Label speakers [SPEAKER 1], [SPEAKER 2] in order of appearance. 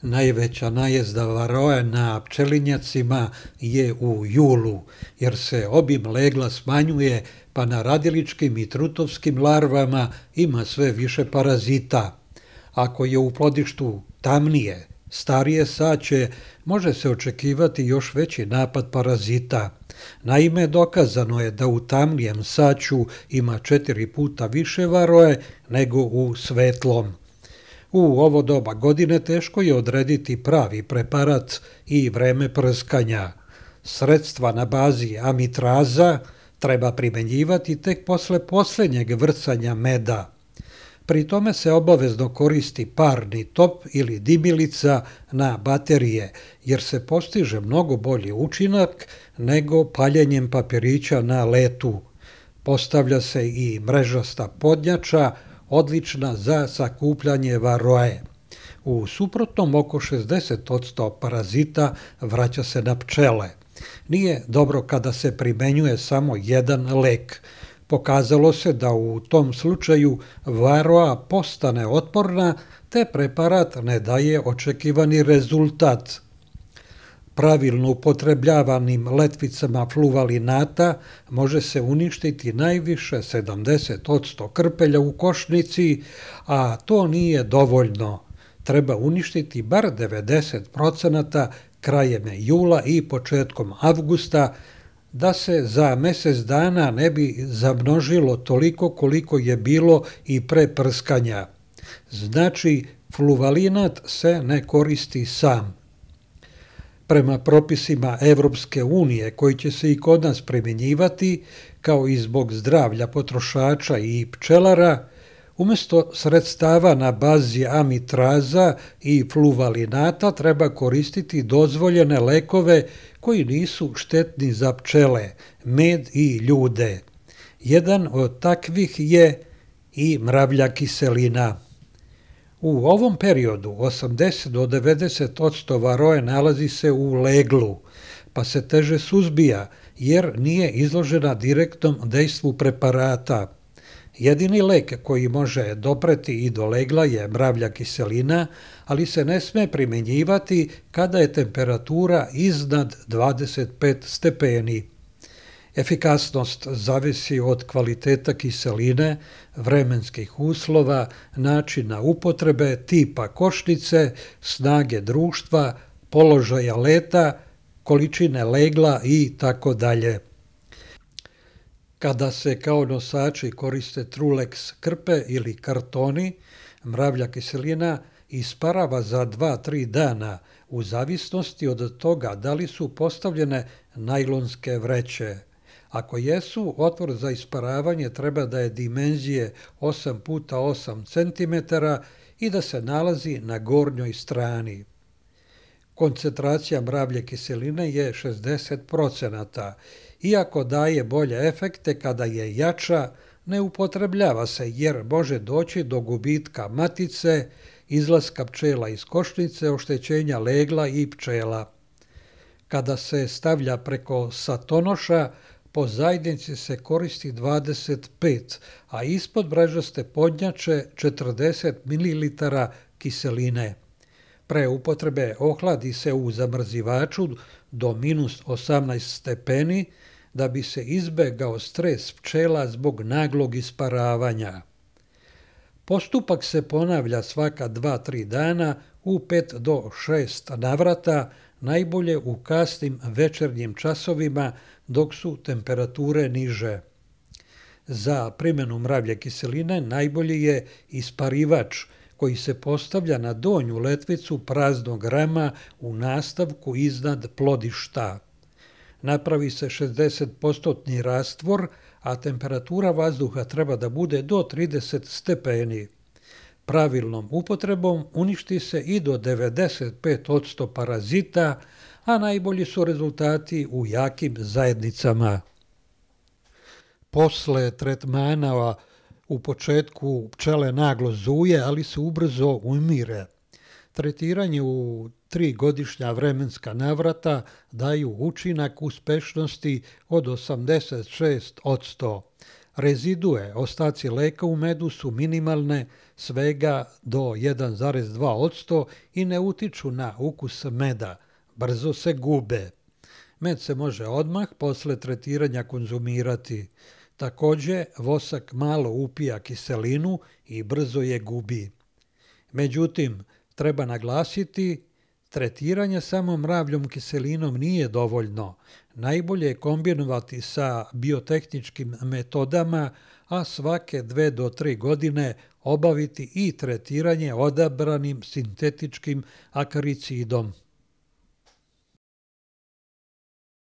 [SPEAKER 1] Najveća najezda varoje na pčelinjacima je u julu, jer se obim legla smanjuje, pa na radiličkim i trutovskim larvama ima sve više parazita. Ako je u plodištu tamnije, starije saće, može se očekivati još veći napad parazita. Naime, dokazano je da u tamnijem saću ima 4 puta više varoje nego u svetlom. U ovo doba godine teško je odrediti pravi preparat i vreme prskanja. Sredstva na bazi amitraza treba primenjivati tek posle posljednjeg vrcanja meda. Pri tome se obavezno koristi parni top ili dimilica na baterije, jer se postiže mnogo bolji učinak nego paljenjem papirića na letu. Postavlja se i mrežasta podnjača, odlična za sakupljanje varoje. U suprotnom, oko 60% parazita vraća se na pčele. Nije dobro kada se primenjuje samo jedan lek. Pokazalo se da u tom slučaju varoa postane otporna, te preparat ne daje očekivani rezultat. Pravilno upotrebljavanim letvicama fluvalinata može se uništiti najviše 70% krpelja u košnici, a to nije dovoljno. Treba uništiti bar 90% krajem jula i početkom avgusta, da se za mjesec dana ne bi zamnožilo toliko koliko je bilo i pre prskanja. Znači, fluvalinat se ne koristi sam. Prema propisima Evropske unije, koji će se i kod nas primjenjivati, kao i zbog zdravlja potrošača i pčelara, umjesto sredstava na bazi amitraza i fluvalinata treba koristiti dozvoljene lekove koji nisu štetni za pčele, med i ljude. Jedan od takvih je i mravlja kiselina. U ovom periodu 80 do 90% varoje nalazi se u leglu, pa se teže suzbija jer nije izložena direktnom dejstvu preparata. Jedini lek koji može dopreti i do legla je mravlja kiselina, ali se ne sme primjenjivati kada je temperatura iznad 25 stepeni. Efikasnost zavisi od kvaliteta kiseline, vremenskih uslova, načina upotrebe, tipa košnice, snage društva, položaja leta, količine legla i tako dalje. Kada se kao nosači koriste Trulex krpe ili kartoni, mravlja kiselina isparava za 2-3 dana, u zavisnosti od toga da li su postavljene najlonske vreće. Ako jesu, otvor za isparavanje treba da je dimenzije 8 puta 8 cm i da se nalazi na gornjoj strani. Koncentracija mravlje kiseline je 60%. Iako daje bolje efekte kada je jača, ne upotrebljava se jer može doći do gubitka matice, izlaska pčela iz košnice, oštećenja legla i pčela. Kada se stavlja preko satonoša, po zajednici se koristi 25, a ispod mrežaste podnjače 40 ml kiseline. Pre upotrebe ohladi se u zamrzivaču do minus 18 stepeni da bi se izbegao stres pčela zbog naglog isparavanja. Postupak se ponavlja svaka 2-3 dana u 5 do 6 navrata, najbolje u kasnim večernjim časovima dok su temperature niže. Za primjenu mravlje kiseline najbolji je isparivač koji se postavlja na donju letvicu praznog rama u nastavku iznad plodišta. Napravi se 60% rastvor, a temperatura vazduha treba da bude do 30 stepeni. Pravilnom upotrebom uništi se i do 95% parazita, a najbolji su rezultati u jakim zajednicama. Posle tretmana u početku pčele naglo zuje, ali se ubrzo umire. Tretiranje u 3 godišnja vremenska navrata daju učinak uspešnosti od 86%, Rezidue, ostaci leka u medu su minimalne, svega do 1,2% i ne utiču na ukus meda, brzo se gube. Med se može odmah posle tretiranja konzumirati. Takođe, vosak malo upija kiselinu i brzo je gubi. Međutim, treba naglasiti, tretiranje samo mravljom kiselinom nije dovoljno. Najbolje je kombinovati sa biotehničkim metodama, a svake 2 do 3 godine obaviti i tretiranje odabranim sintetičkim akaricidom.